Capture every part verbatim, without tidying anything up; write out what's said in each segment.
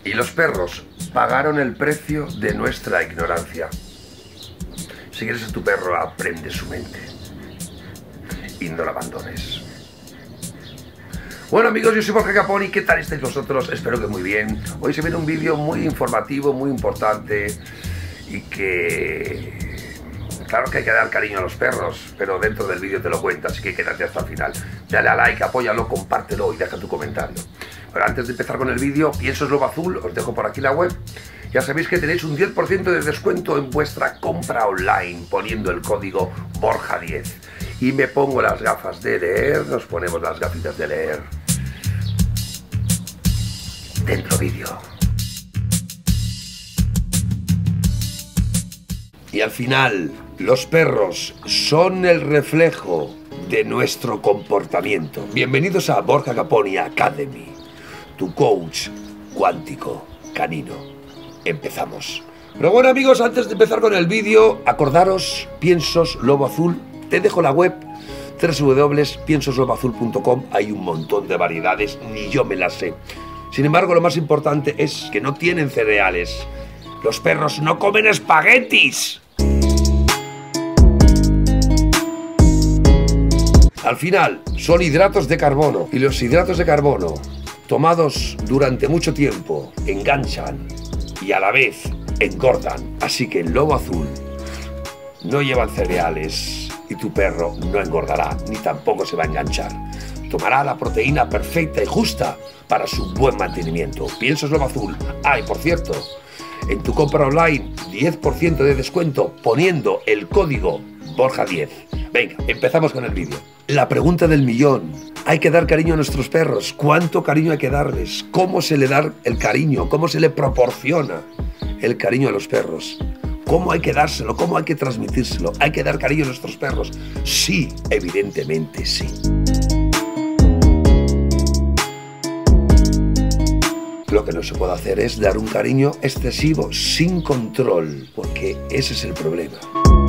Y los perros pagaron el precio de nuestra ignorancia. Si quieres a tu perro, aprende su mente y no la abandones. Bueno amigos, yo soy Borja Caponi, ¿qué tal estáis vosotros? Espero que muy bien. Hoy se viene un vídeo muy informativo, muy importante y que... Claro que hay que dar cariño a los perros, pero dentro del vídeo te lo cuento, así que quédate hasta el final. Dale a like, apóyalo, compártelo y deja tu comentario. Pero antes de empezar con el vídeo, Piensos Lobo Azul, os dejo por aquí la web. Ya sabéis que tenéis un diez por ciento de descuento en vuestra compra online poniendo el código Borja diez. Y me pongo las gafas de leer, nos ponemos las gafitas de leer. Dentro vídeo. Y al final, los perros son el reflejo de nuestro comportamiento. Bienvenidos a Borja Caponi Academy, tu coach cuántico canino. Empezamos. Pero bueno amigos, antes de empezar con el vídeo, acordaros, Piensos Lobo Azul, te dejo la web doble u doble u doble u punto piensos lobo azul punto com. Hay un montón de variedades, ni yo me las sé. Sin embargo, lo más importante es que no tienen cereales. Los perros no comen espaguetis. Al final, son hidratos de carbono. Y los hidratos de carbono, tomados durante mucho tiempo, enganchan y a la vez engordan. Así que el lobo azul no llevan cereales y tu perro no engordará, ni tampoco se va a enganchar. Tomará la proteína perfecta y justa para su buen mantenimiento. Piensos Lobo Azul. Ah, y por cierto, en tu compra online, diez por ciento de descuento poniendo el código Borja diez. Venga, empezamos con el vídeo. La pregunta del millón. Hay que dar cariño a nuestros perros. ¿Cuánto cariño hay que darles? ¿Cómo se le da el cariño? ¿Cómo se le proporciona el cariño a los perros? ¿Cómo hay que dárselo? ¿Cómo hay que transmitírselo? ¿Hay que dar cariño a nuestros perros? Sí, evidentemente sí. Lo que no se puede hacer es dar un cariño excesivo sin control, porque ese es el problema.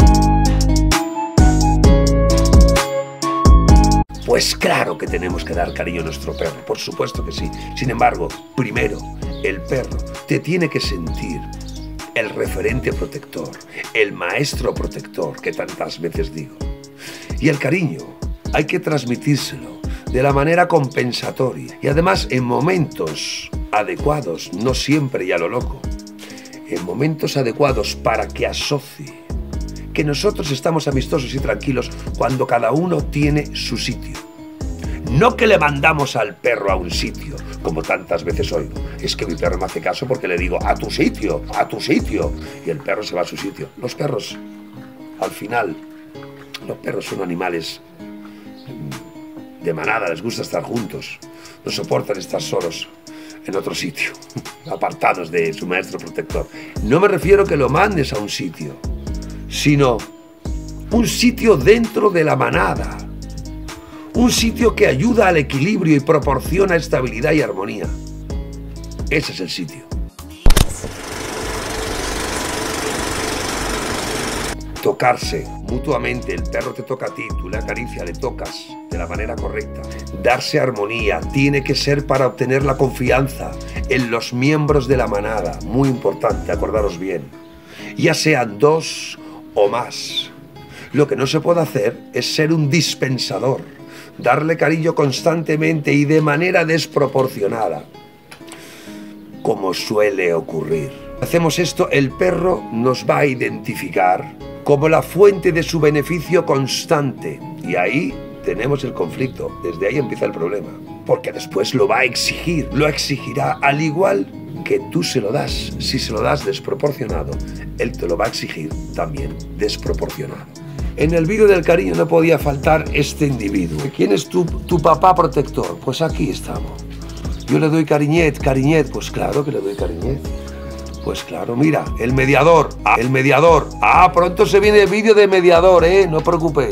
Pues claro que tenemos que dar cariño a nuestro perro, por supuesto que sí. Sin embargo, primero, el perro te tiene que sentir el referente protector, el maestro protector que tantas veces digo. Y el cariño hay que transmitírselo de la manera compensatoria y además en momentos adecuados, no siempre y a lo loco, en momentos adecuados para que asocie que nosotros estamos amistosos y tranquilos cuando cada uno tiene su sitio. No que le mandamos al perro a un sitio, como tantas veces oigo. Es que mi perro me hace caso porque le digo a tu sitio, a tu sitio, y el perro se va a su sitio. Los perros, al final, los perros son animales de manada, les gusta estar juntos, no soportan estar solos en otro sitio, apartados de su maestro protector. No me refiero que lo mandes a un sitio, sino un sitio dentro de la manada, un sitio que ayuda al equilibrio y proporciona estabilidad y armonía. Ese es el sitio. Tocarse mutuamente, el perro te toca a ti, tú le acaricias, le tocas de la manera correcta. Darse armonía tiene que ser para obtener la confianza en los miembros de la manada, muy importante, acordaros bien, ya sean dos o más. Lo que no se puede hacer es ser un dispensador, darle cariño constantemente y de manera desproporcionada, como suele ocurrir. Hacemos esto, el perro nos va a identificar como la fuente de su beneficio constante. Y ahí tenemos el conflicto, desde ahí empieza el problema. Porque después lo va a exigir, lo exigirá al igual que tú se lo das. Si se lo das desproporcionado, él te lo va a exigir también desproporcionado. En el vídeo del cariño no podía faltar este individuo. ¿Quién es tu, tu papá protector? Pues aquí estamos. Yo le doy cariñet, cariñet, pues claro que le doy cariñet. Pues claro, mira, el mediador, ah, el mediador. Ah, pronto se viene el vídeo de mediador, ¿eh? No os preocupéis.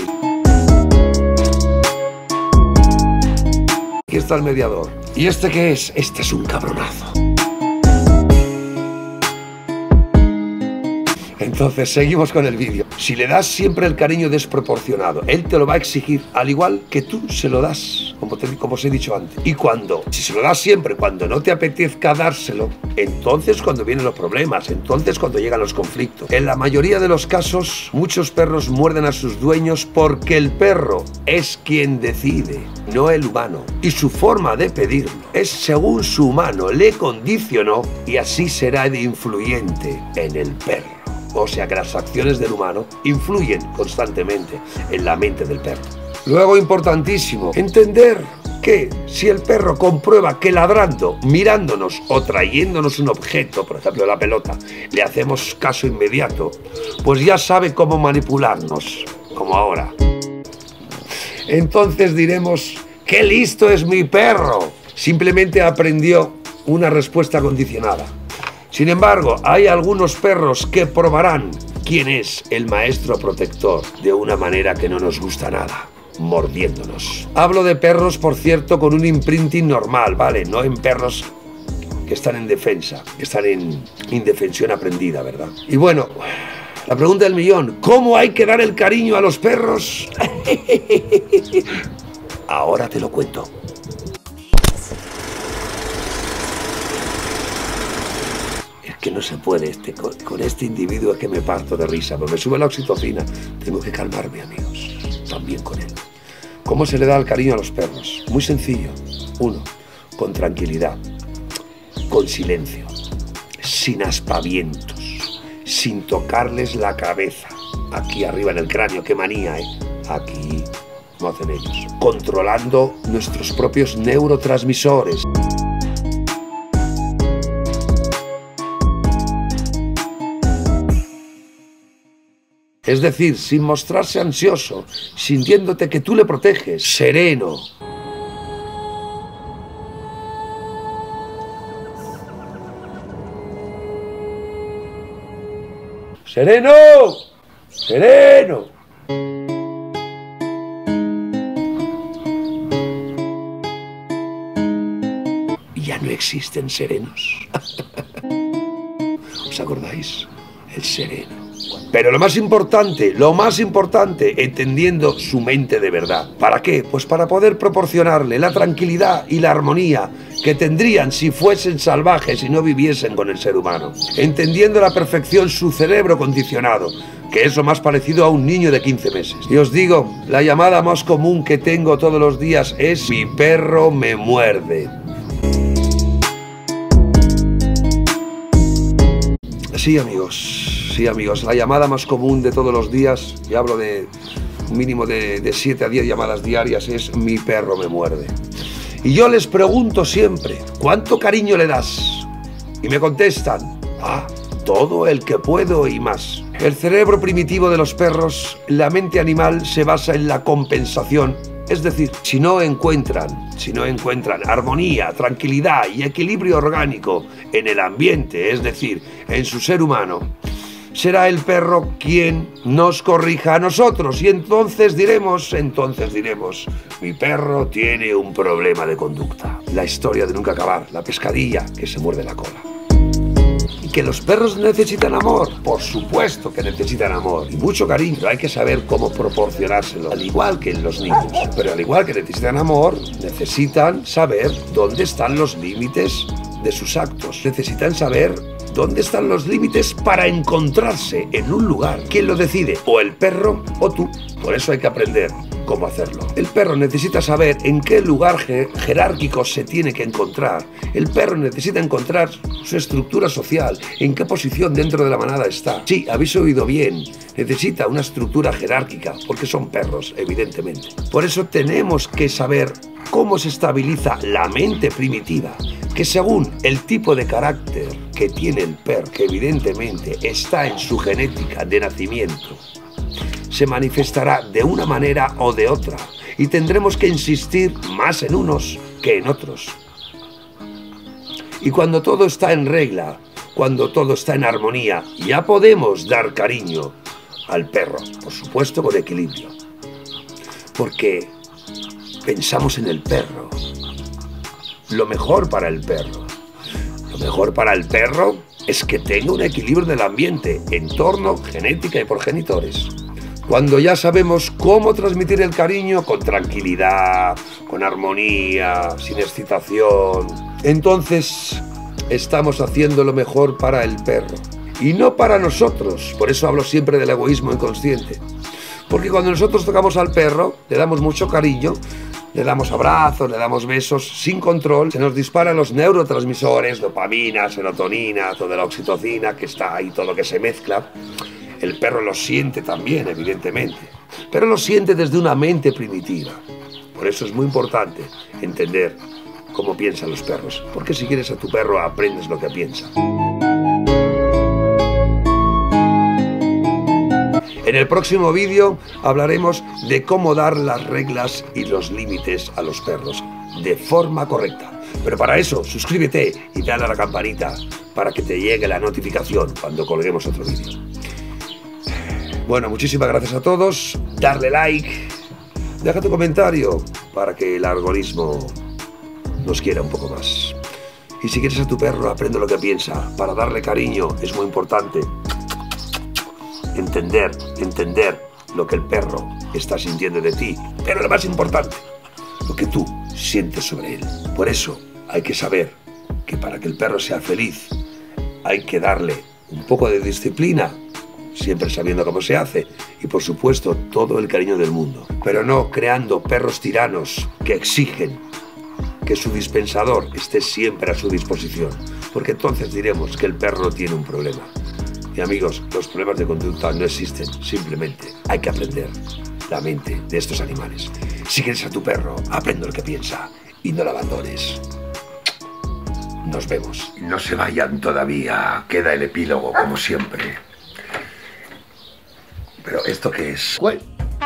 Aquí está el mediador. ¿Y este qué es? Este es un cabronazo. Entonces, seguimos con el vídeo. Si le das siempre el cariño desproporcionado, él te lo va a exigir, al igual que tú se lo das, como, te, como os he dicho antes. Y cuando, si se lo das siempre, cuando no te apetezca dárselo, entonces cuando vienen los problemas, entonces cuando llegan los conflictos. En la mayoría de los casos, muchos perros muerden a sus dueños porque el perro es quien decide, no el humano. Y su forma de pedirlo es según su humano le condicionó, y así será de influyente en el perro. O sea que las acciones del humano influyen constantemente en la mente del perro. Luego, importantísimo, entender que si el perro comprueba que ladrando, mirándonos o trayéndonos un objeto, por ejemplo la pelota, le hacemos caso inmediato, pues ya sabe cómo manipularnos, como ahora. Entonces diremos, ¡qué listo es mi perro! Simplemente aprendió una respuesta condicionada. Sin embargo, hay algunos perros que probarán quién es el maestro protector de una manera que no nos gusta nada, mordiéndonos. Hablo de perros, por cierto, con un imprinting normal, ¿vale? No en perros que están en defensa, que están en indefensión aprendida, ¿verdad? Y bueno, la pregunta del millón, ¿cómo hay que dar el cariño a los perros? Ahora te lo cuento. Que no se puede, este, con, con este individuo que me parto de risa, pero me sube la oxitocina. Tengo que calmarme, amigos, también con él. ¿Cómo se le da el cariño a los perros? Muy sencillo. Uno, con tranquilidad, con silencio, sin aspavientos, sin tocarles la cabeza. Aquí arriba en el cráneo, qué manía, ¿eh? Aquí, como hacen ellos. Controlando nuestros propios neurotransmisores. Es decir, sin mostrarse ansioso, sintiéndote que tú le proteges, sereno. ¡Sereno! ¡Sereno! Ya no existen serenos. ¿Os acordáis? El sereno. Pero lo más importante, lo más importante, entendiendo su mente de verdad. ¿Para qué? Pues para poder proporcionarle la tranquilidad y la armonía que tendrían si fuesen salvajes y no viviesen con el ser humano. Entendiendo a la perfección su cerebro condicionado, que es lo más parecido a un niño de quince meses. Y os digo, la llamada más común que tengo todos los días es mi perro me muerde. Sí, amigos. Sí, amigos, la llamada más común de todos los días, y hablo de un mínimo de, de siete a diez llamadas diarias, es mi perro me muerde. Y yo les pregunto siempre, ¿cuánto cariño le das? Y me contestan, ah, todo el que puedo y más. El cerebro primitivo de los perros, la mente animal se basa en la compensación. Es decir, si no encuentran, si no encuentran armonía, tranquilidad y equilibrio orgánico en el ambiente, es decir, en su ser humano, será el perro quien nos corrija a nosotros y entonces diremos, entonces diremos, mi perro tiene un problema de conducta. La historia de nunca acabar, la pescadilla que se muerde la cola. ¿Y que los perros necesitan amor? Por supuesto que necesitan amor y mucho cariño, pero hay que saber cómo proporcionárselo, al igual que en los niños. Pero al igual que necesitan amor, necesitan saber dónde están los límites de sus actos. Necesitan saber ¿dónde están los límites para encontrarse en un lugar? ¿Quién lo decide? ¿O el perro o tú? Por eso hay que aprender cómo hacerlo. El perro necesita saber en qué lugar jerárquico se tiene que encontrar. El perro necesita encontrar su estructura social, en qué posición dentro de la manada está. Sí, habéis oído bien, necesita una estructura jerárquica, porque son perros, evidentemente. Por eso tenemos que saber cómo se estabiliza la mente primitiva, que según el tipo de carácter que tiene el perro, que evidentemente está en su genética de nacimiento, se manifestará de una manera o de otra y tendremos que insistir más en unos que en otros. Y cuando todo está en regla, cuando todo está en armonía, ya podemos dar cariño al perro, por supuesto con equilibrio, porque pensamos en el perro, lo mejor para el perro. Lo mejor para el perro es que tenga un equilibrio del ambiente, entorno, genética y progenitores. Cuando ya sabemos cómo transmitir el cariño con tranquilidad, con armonía, sin excitación, entonces estamos haciendo lo mejor para el perro y no para nosotros. Por eso hablo siempre del egoísmo inconsciente. Porque cuando nosotros tocamos al perro, le damos mucho cariño, le damos abrazos, le damos besos, sin control, se nos disparan los neurotransmisores, dopamina, serotonina, toda la oxitocina, que está ahí, todo que se mezcla. El perro lo siente también, evidentemente, pero lo siente desde una mente primitiva. Por eso es muy importante entender cómo piensan los perros, porque si quieres a tu perro aprendes lo que piensa. En el próximo vídeo hablaremos de cómo dar las reglas y los límites a los perros de forma correcta. Pero para eso, suscríbete y dale a la campanita para que te llegue la notificación cuando colguemos otro vídeo. Bueno, muchísimas gracias a todos. Darle like, deja tu comentario para que el algoritmo nos quiera un poco más. Y si quieres a tu perro, aprende lo que piensa. Para darle cariño es muy importante entender, entender lo que el perro está sintiendo de ti. Pero lo más importante, lo que tú sientes sobre él. Por eso hay que saber que para que el perro sea feliz hay que darle un poco de disciplina, siempre sabiendo cómo se hace, y por supuesto todo el cariño del mundo, pero no creando perros tiranos que exigen que su dispensador esté siempre a su disposición, porque entonces diremos que el perro tiene un problema. Y amigos, los problemas de conducta no existen, simplemente hay que aprender la mente de estos animales. Si quieres a tu perro, aprende lo que piensa y no lo abandones. Nos vemos. No se vayan todavía, queda el epílogo como siempre. ¿Pero esto qué es? ¿Cuál?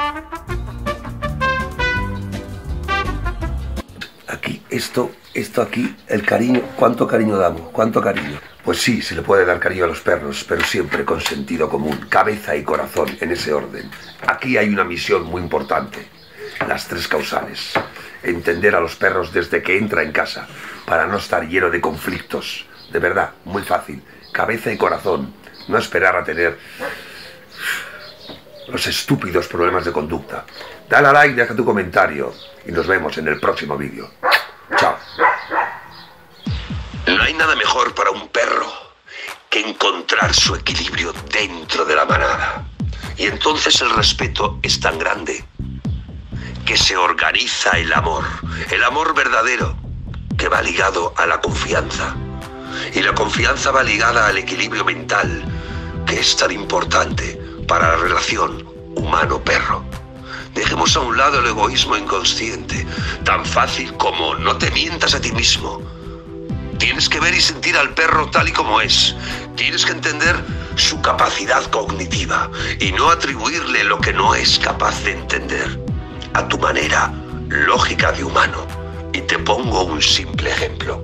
Aquí, esto, esto aquí, el cariño. ¿Cuánto cariño damos? ¿Cuánto cariño? Pues sí, se le puede dar cariño a los perros, pero siempre con sentido común, cabeza y corazón, en ese orden. Aquí hay una misión muy importante, las tres causales. Entender a los perros desde que entra en casa, para no estar lleno de conflictos. De verdad, muy fácil. Cabeza y corazón. No esperar a tener los estúpidos problemas de conducta. Dale a like, deja tu comentario y nos vemos en el próximo vídeo. Chao. No hay nada mejor para un perro que encontrar su equilibrio dentro de la manada. Y entonces el respeto es tan grande que se organiza el amor, el amor verdadero, que va ligado a la confianza. Y la confianza va ligada al equilibrio mental, que es tan importante para la relación humano-perro. Dejemos a un lado el egoísmo inconsciente, tan fácil como no te mientas a ti mismo. Tienes que ver y sentir al perro tal y como es. Tienes que entender su capacidad cognitiva y no atribuirle lo que no es capaz de entender, a tu manera lógica de humano. Y te pongo un simple ejemplo.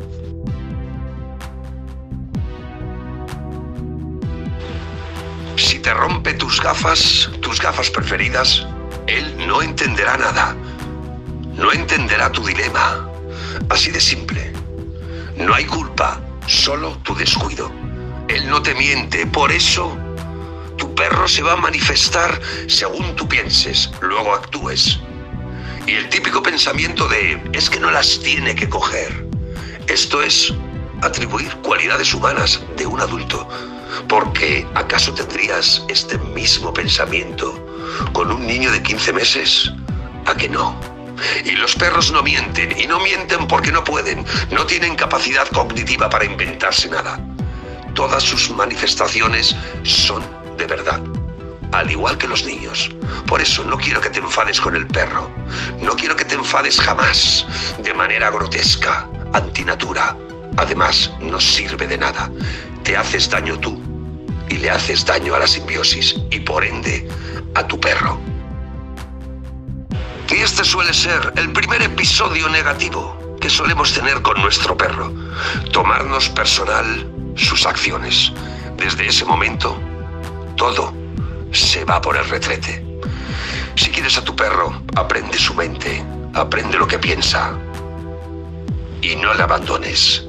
Si te rompe tus gafas, tus gafas preferidas, él no entenderá nada. No entenderá tu dilema. Así de simple. No hay culpa, solo tu descuido. Él no te miente, por eso tu perro se va a manifestar según tú pienses, luego actúes. Y el típico pensamiento de es que no las tiene que coger. Esto es atribuir cualidades humanas de un adulto. Porque ¿acaso tendrías este mismo pensamiento con un niño de quince meses? ¿A que no? Y los perros no mienten, y no mienten porque no pueden, no tienen capacidad cognitiva para inventarse nada. Todas sus manifestaciones son de verdad, al igual que los niños. Por eso no quiero que te enfades con el perro, no quiero que te enfades jamás, de manera grotesca, antinatura. Además, no sirve de nada. Te haces daño tú y le haces daño a la simbiosis y por ende a tu perro. Y este suele ser el primer episodio negativo que solemos tener con nuestro perro. Tomarnos personal sus acciones. Desde ese momento, todo se va por el retrete. Si quieres a tu perro, aprende su mente, aprende lo que piensa y no le abandones.